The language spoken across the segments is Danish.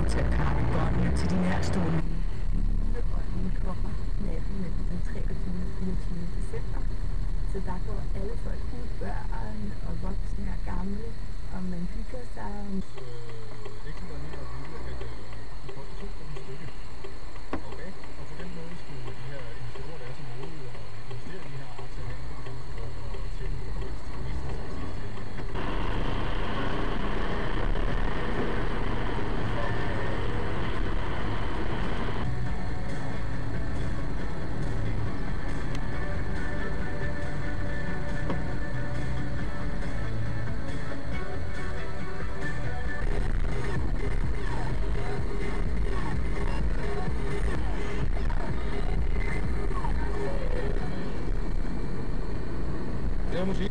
modtage kartebåndene til de nærstående. Juleånden kommer natten mellem den 23. og 24. december. Så der går alle folk ud, børn og voksne og gamle, og man hygger sig. Ikke så lige at vide, at de får 2 kroner stykke. Okay? Og på den måde skulle de her investorer, der er så modige og investere i de her arter, have 2 kroner for at tjene på det musik.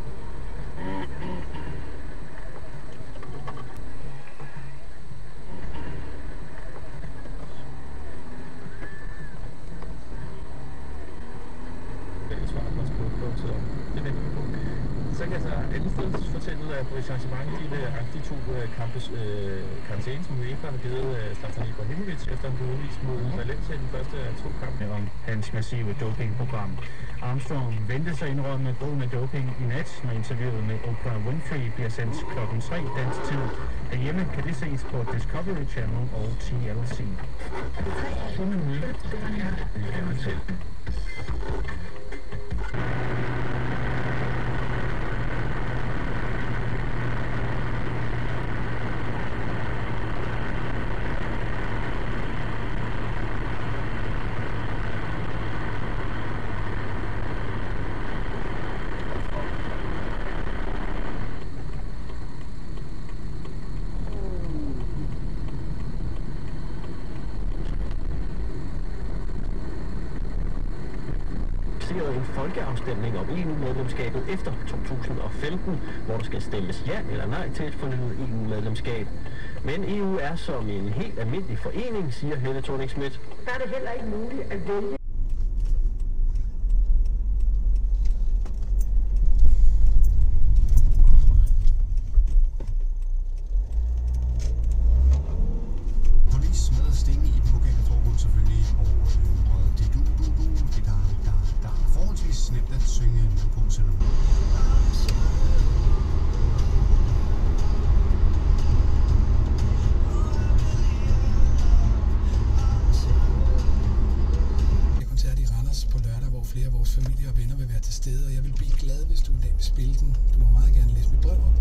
Så kan jeg så andetsteds fortælle, at Boris Saint-Germain de to kampes karantæne, som UEFA har givet Zlatan Ibrahimovic efter en udvist mod Valencia i den første af 2 kampe. Om hans massive dopingprogram. Armstrong ventes at indrømme brugen af doping i nat, når interviewet med Oprah Winfrey bliver sendt klokken 3 dansk tid. Herhjemme kan det ses på Discovery Channel og TLC. En folkeafstemning om EU-medlemskabet efter 2015, hvor der skal stemmes ja eller nej til et fornyet EU-medlemskab. Men EU er som en helt almindelig forening, siger Helle Thorning-Schmidt. Der er det heller ikke muligt at vælge. Flere af vores familie og venner vil være til stede, og jeg vil blive glad, hvis du en dag vil spille den. Du må meget gerne læse mit brev op.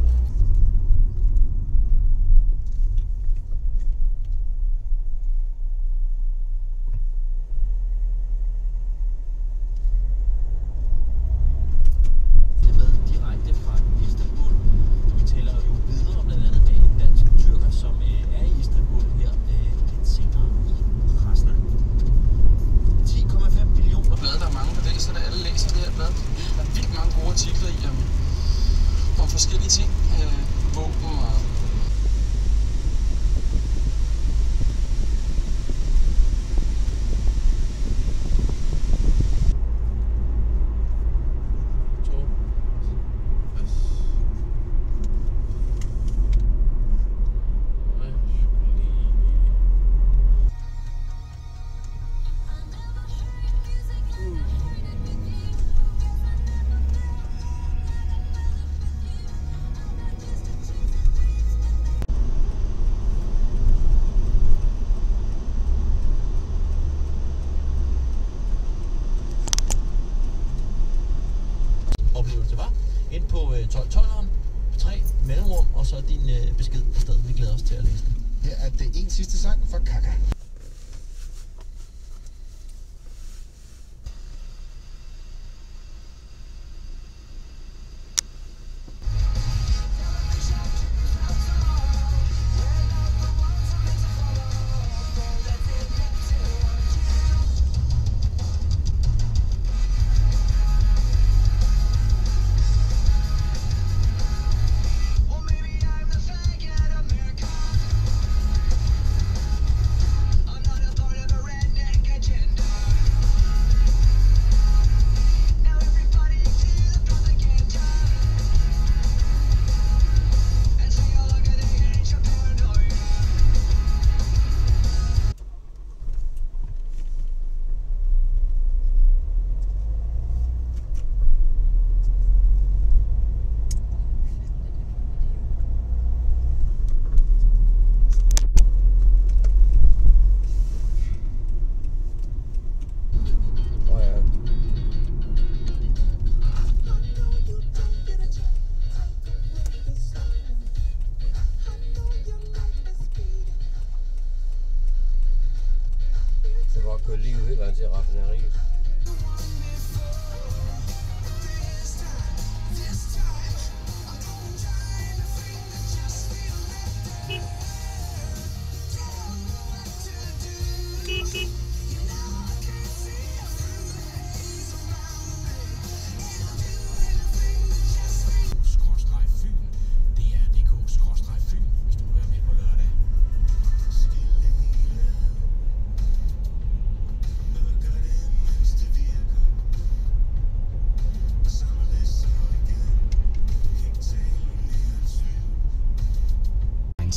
Forskellige ting, våben og oplevelse var. Ind på 12-12'eren, 3 mellemrum, og så din besked afsted. Vi glæder os til at læse den. Her er det en sidste sang fra Kaka.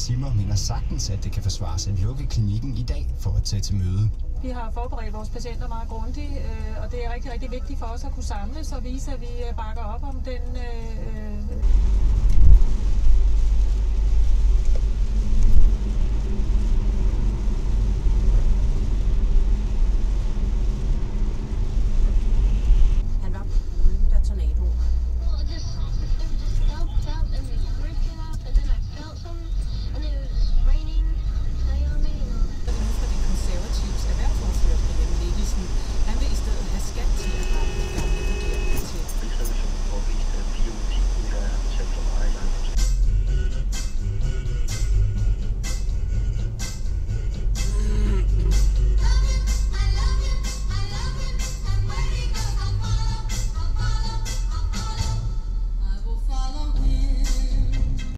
Zimmer mener sagtens, at det kan forsvares at lukke klinikken i dag for at tage til møde. Vi har forberedt vores patienter meget grundigt, og det er rigtig, rigtig vigtigt for os at kunne samles og vise, at vi bakker op om den